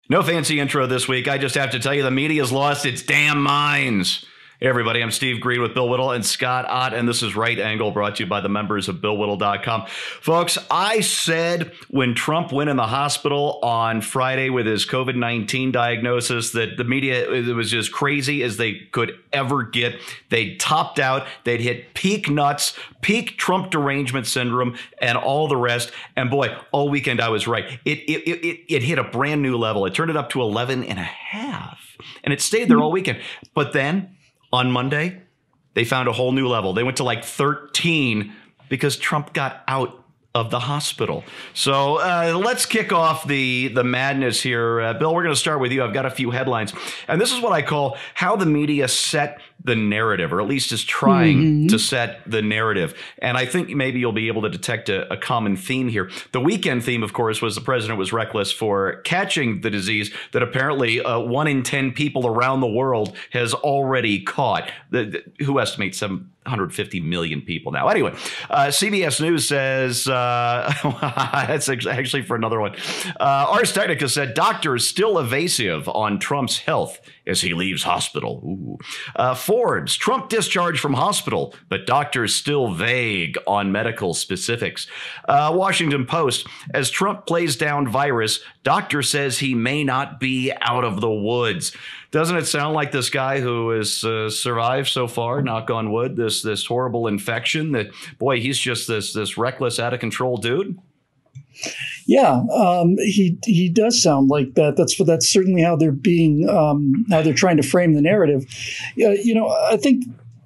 No fancy intro this week. I just have to tell you, the media's lost its damn minds. Hey everybody, I'm Steve Green with Bill Whittle and Scott Ott, and this is Right Angle, brought to you by the members of BillWhittle.com. Folks, I said when Trump went in the hospital on Friday with his COVID-19 diagnosis that the media, it was just crazy as they could ever get. They topped out. They'd hit peak nuts, peak Trump derangement syndrome, and all the rest. And boy, all weekend I was right. It hit a brand new level. It turned it up to 11 and a half, and it stayed there all weekend. But then on Monday, they found a whole new level. They went to like 13 because Trump got out of the hospital. So let's kick off the madness here. Bill, we're going to start with you. I've got a few headlines. And this is what I call how the media set the narrative, or at least is trying to set the narrative. And I think maybe you'll be able to detect a common theme here. The weekend theme, of course, was the president was reckless for catching the disease that apparently 1 in 10 people around the world has already caught. Who estimates 750 million people now? Anyway, CBS News says, that's actually for another one. Ars Technica said doctors still evasive on Trump's health as he leaves hospital. Ooh. Forbes, Trump discharged from hospital, but doctors still vague on medical specifics. Washington Post, as Trump plays down virus, doctor says he may not be out of the woods. Doesn't it sound like this guy who has survived so far, knock on wood, this horrible infection, that, boy, he's just this reckless, out of control dude? Yeah, he does sound like that. That's certainly how they're being how they're trying to frame the narrative. I think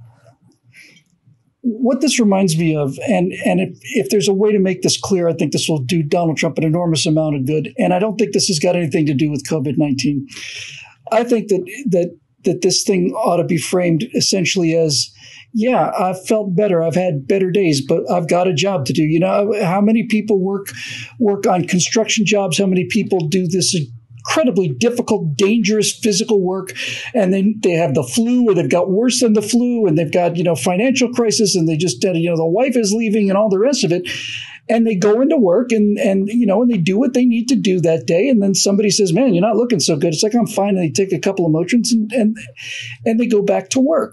what this reminds me of, and if there's a way to make this clear, I think this will do Donald Trump an enormous amount of good. And I don't think this has got anything to do with COVID-19. I think that this thing ought to be framed essentially as, yeah, I've felt better. I've had better days, but I've got a job to do. You know, how many people work on construction jobs? How many people do this incredibly difficult, dangerous physical work, and then they have the flu, or they've got worse than the flu, and they've got, financial crisis, and they just, the wife is leaving and all the rest of it. And they go into work and they do what they need to do that day. And then somebody says, man, you're not looking so good. It's like, I'm fine. And they take a couple of Motrins and they go back to work.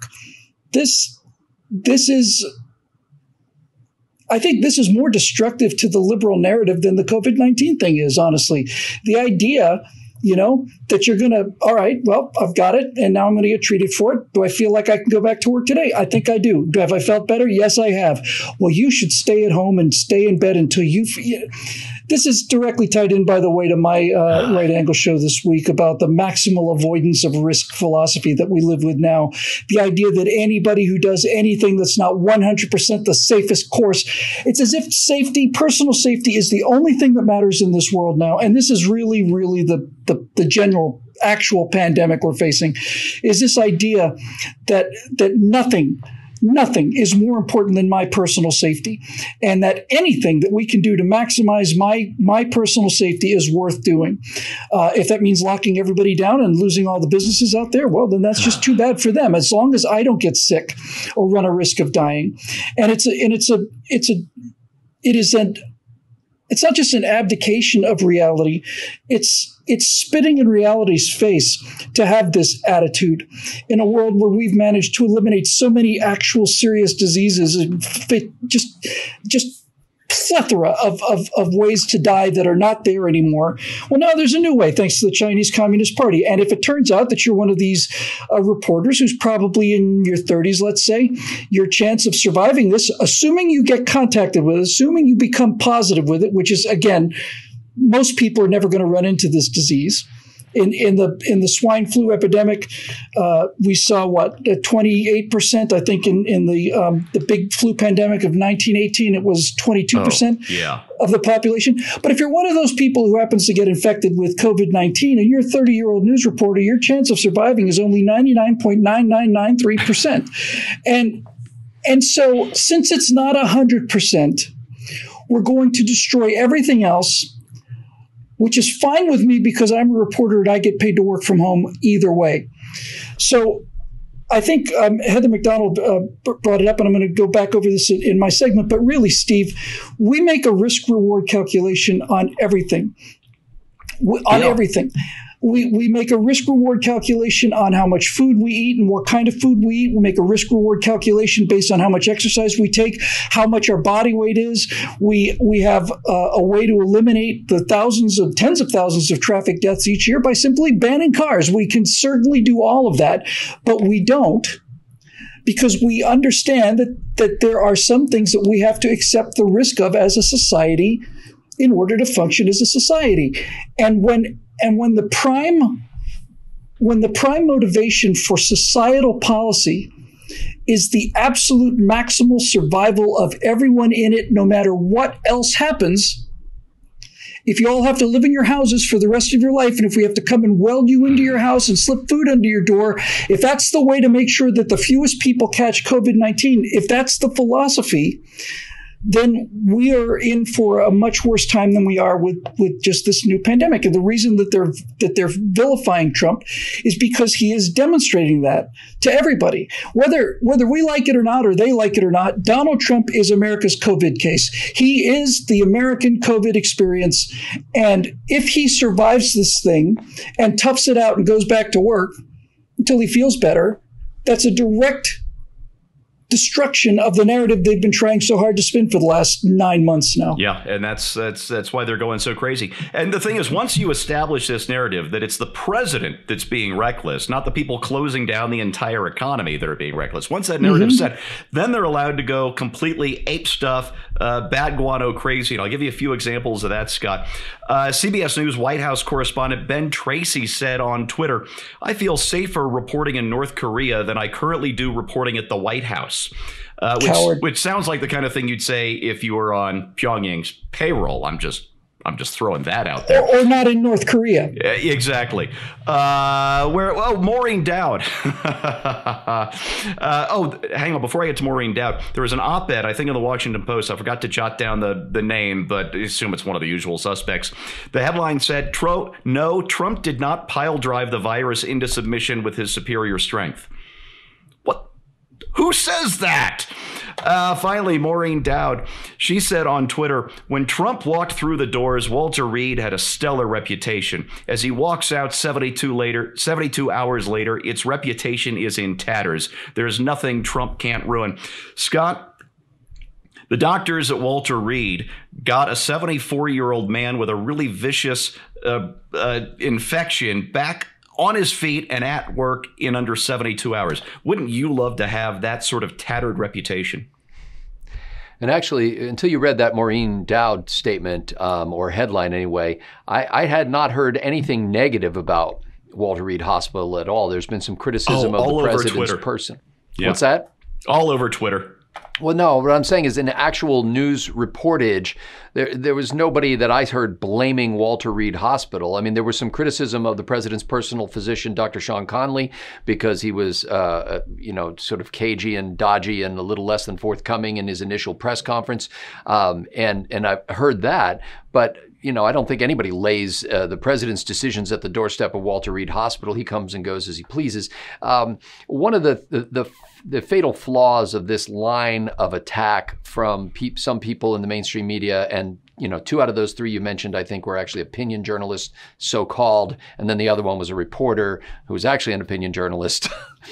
I think this is more destructive to the liberal narrative than the COVID-19 thing is, honestly. The idea, that you're going to, all right, well, I've got it, and now I'm going to get treated for it. Do I feel like I can go back to work today? I think I do. Have I felt better? Yes, I have. Well, you should stay at home and stay in bed until you This is directly tied in, by the way, to my Right Angle show this week about the maximal avoidance of risk philosophy that we live with now. The idea that anybody who does anything that's not 100% the safest course, it's as if personal safety is the only thing that matters in this world now. And this is really, really the general actual pandemic we're facing, is this idea that nothing is more important than my personal safety, and that anything that we can do to maximize my personal safety is worth doing. If that means locking everybody down and losing all the businesses out there, well, then that's just too bad for them, as long as I don't get sick or run a risk of dying. And it's not just an abdication of reality. It's spitting in reality's face to have this attitude in a world where we've managed to eliminate so many actual serious diseases and just plethora of ways to die that are not there anymore. Well, now there's a new way, thanks to the Chinese Communist Party. And if it turns out that you're one of these reporters who's probably in your 30s, let's say, your chance of surviving this, assuming you get contacted with it, assuming you become positive with it, which is, again, most people are never going to run into this disease. In the swine flu epidemic, we saw 28%. I think in the big flu pandemic of 1918, it was 22% of the population. But if you're one of those people who happens to get infected with COVID-19 and you're a 30-year-old news reporter, your chance of surviving is only 99.9993%. And so, since it's not 100%, we're going to destroy everything else, which is fine with me because I'm a reporter and I get paid to work from home either way. So I think Heather McDonald brought it up, and I'm going to go back over this in my segment. But really, Steve, we make a risk-reward calculation on everything. Everything. We make a risk-reward calculation on how much food we eat and what kind of food we eat. We make a risk-reward calculation based on how much exercise we take, how much our body weight is. We have a way to eliminate the tens of thousands of traffic deaths each year by simply banning cars. We can certainly do all of that, but we don't, because we understand that there are some things that we have to accept the risk of as a society in order to function as a society. And when the prime motivation for societal policy is the absolute maximal survival of everyone in it, no matter what else happens, if you all have to live in your houses for the rest of your life, and if we have to come and weld you into your house and slip food under your door, if that's the way to make sure that the fewest people catch COVID-19, if that's the philosophy, then we are in for a much worse time than we are with just this new pandemic. And the reason that they're vilifying Trump is because he is demonstrating that to everybody. Whether we like it or not, or they like it or not, Donald Trump is America's COVID case. He is the American COVID experience. And if he survives this thing and toughs it out and goes back to work until he feels better, that's a direct destruction of the narrative they've been trying so hard to spin for the last 9 months now. Yeah, and that's why they're going so crazy. And the thing is, once you establish this narrative that it's the president that's being reckless, not the people closing down the entire economy that are being reckless, once that narrative's set, then they're allowed to go completely ape stuff, bad guano crazy. And I'll give you a few examples of that, Scott. CBS News White House correspondent Ben Tracy said on Twitter, "I feel safer reporting in North Korea than I currently do reporting at the White House." Which sounds like the kind of thing you'd say if you were on Pyongyang's payroll. I'm just throwing that out there. Or not in North Korea. Exactly. Maureen Dowd. Hang on. Before I get to Maureen Dowd, there was an op-ed, I think, in the Washington Post. I forgot to jot down the name, but I assume it's one of the usual suspects. The headline said, "No, Trump did not pile drive the virus into submission with his superior strength." What? Who says that? Finally, Maureen Dowd, she said on Twitter, "When Trump walked through the doors, Walter Reed had a stellar reputation. As he walks out 72 hours later, its reputation is in tatters. There's nothing Trump can't ruin." Scott, the doctors at Walter Reed got a 74-year-old man with a really vicious infection back on his feet and at work in under 72 hours. Wouldn't you love to have that sort of tattered reputation? And actually, until you read that Maureen Dowd statement, or headline anyway, I had not heard anything negative about Walter Reed Hospital at all. There's been some criticism of the president's person. Yeah. What's that? All over Twitter. Well, no, what I'm saying is in actual news reportage, there was nobody that I heard blaming Walter Reed Hospital. I mean, there was some criticism of the president's personal physician, Dr. Sean Conley, because he was, sort of cagey and dodgy and a little less than forthcoming in his initial press conference. And I heard that, but I don't think anybody lays the president's decisions at the doorstep of Walter Reed Hospital. He comes and goes as he pleases. One of the fatal flaws of this line of attack from some people in the mainstream media, and 2 out of those 3 you mentioned, I think, were actually opinion journalists, so-called, and then the other one was a reporter who was actually an opinion journalist.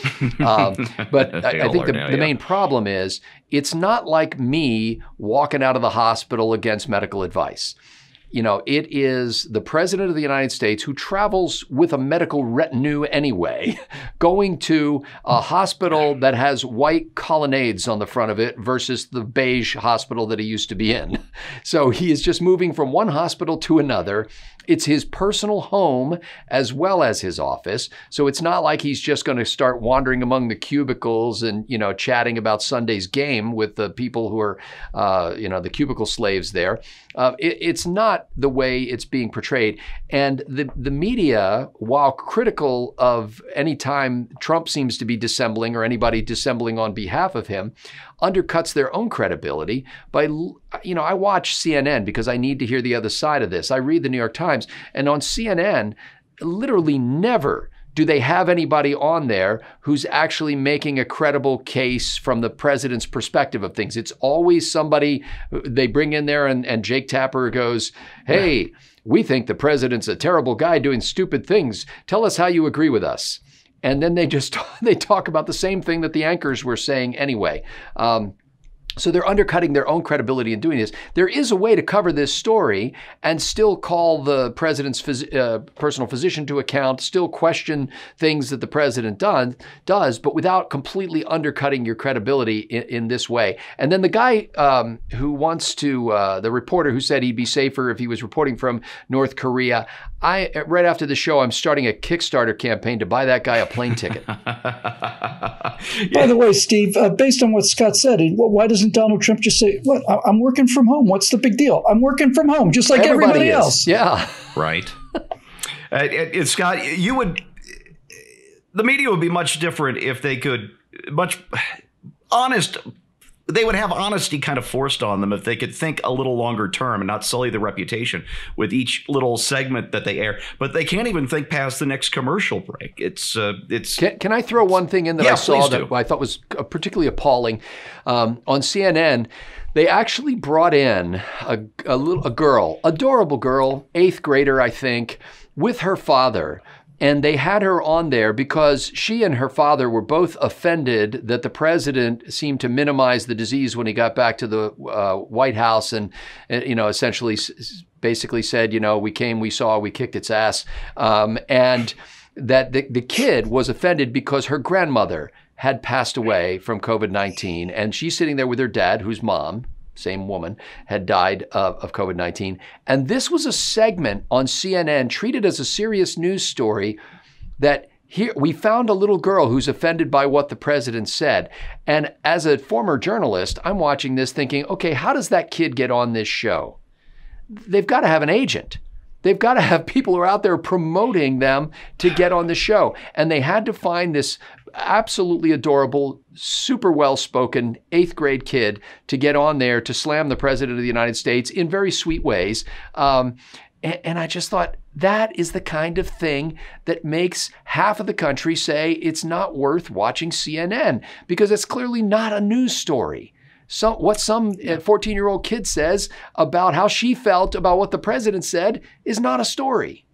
But I think the main problem is it's not like me walking out of the hospital against medical advice. It is the president of the United States, who travels with a medical retinue anyway, going to a hospital that has white colonnades on the front of it versus the beige hospital that he used to be in. So he is just moving from one hospital to another. It's his personal home as well as his office. So it's not like he's just going to start wandering among the cubicles and, chatting about Sunday's game with the people who are, the cubicle slaves there. It's not the way it's being portrayed. And the media, while critical of any time Trump seems to be dissembling or anybody dissembling on behalf of him, undercuts their own credibility by, I watch CNN because I need to hear the other side of this. I read the New York Times, and on CNN, literally never do they have anybody on there who's actually making a credible case from the president's perspective of things? It's always somebody they bring in there, and Jake Tapper goes, hey, we think the president's a terrible guy doing stupid things. Tell us how you agree with us. And then they talk about the same thing that the anchors were saying anyway. So they're undercutting their own credibility in doing this. There is a way to cover this story and still call the president's personal physician to account, still question things that the president does, but without completely undercutting your credibility in this way. And then the guy who wants to, the reporter who said he'd be safer if he was reporting from North Korea, right after the show, I'm starting a Kickstarter campaign to buy that guy a plane ticket. By the way, Steve, based on what Scott said, why doesn't Donald Trump just say, "What? I'm working from home. What's the big deal? I'm working from home, just like everybody else." Yeah, right. Scott, the media would be much different if they could they would have honesty kind of forced on them if they could think a little longer term and not sully their reputation with each little segment that they air. But they can't even think past the next commercial break. Can I throw one thing in that I saw that I thought was particularly appalling? On CNN, they actually brought in a girl, adorable girl, 8th grader, I think, with her father. And they had her on there because she and her father were both offended that the president seemed to minimize the disease when he got back to the White House and essentially basically said, we came, we saw, we kicked its ass. And that the kid was offended because her grandmother had passed away from COVID-19. And she's sitting there with her dad, whose mom, same woman, had died of COVID-19. And this was a segment on CNN treated as a serious news story that here we found a little girl who's offended by what the president said. And as a former journalist, I'm watching this thinking, okay, how does that kid get on this show? They've got to have an agent. They've got to have people who are out there promoting them to get on the show. And they had to find this absolutely adorable, super well-spoken 8th grade kid to get on there to slam the president of the United States in very sweet ways. And I just thought that is the kind of thing that makes half of the country say it's not worth watching CNN because it's clearly not a news story. So what some 14-year-old kid says about how she felt about what the president said is not a story.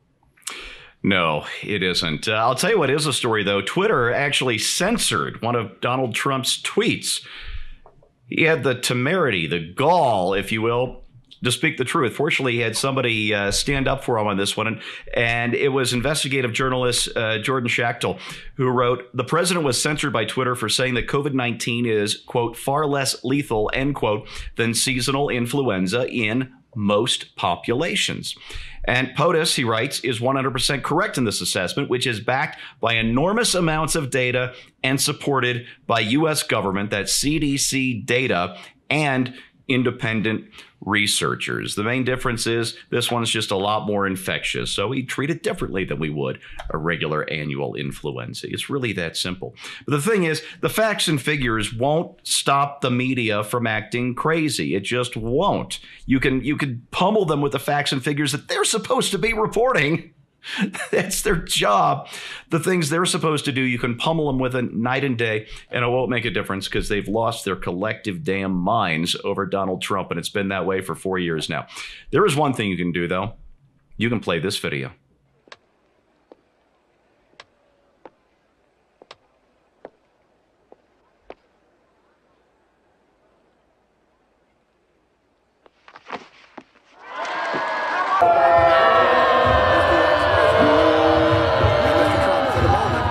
No, it isn't. I'll tell you what is a story, though. Twitter actually censored one of Donald Trump's tweets. He had the temerity, the gall, if you will, to speak the truth. Fortunately, he had somebody stand up for him on this one. And it was investigative journalist Jordan Schachtel who wrote, the president was censored by Twitter for saying that COVID-19 is, quote, far less lethal, end quote, than seasonal influenza in most populations. And POTUS, he writes, is 100% correct in this assessment, which is backed by enormous amounts of data and supported by U.S. government, that's CDC data, and independent researchers. The main difference is this one's just a lot more infectious, so we treat it differently than we would a regular annual influenza. It's really that simple. But the thing is, the facts and figures won't stop the media from acting crazy. It just won't. You can pummel them with the facts and figures that they're supposed to be reporting. That's their job. The things they're supposed to do, you can pummel them with it night and day, and it won't make a difference because they've lost their collective damn minds over Donald Trump, and it's been that way for 4 years now. There is one thing you can do, though. You can play this video.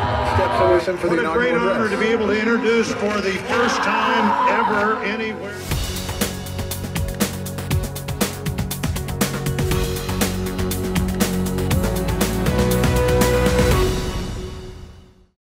What a great honor to be able to introduce for the first time ever anywhere.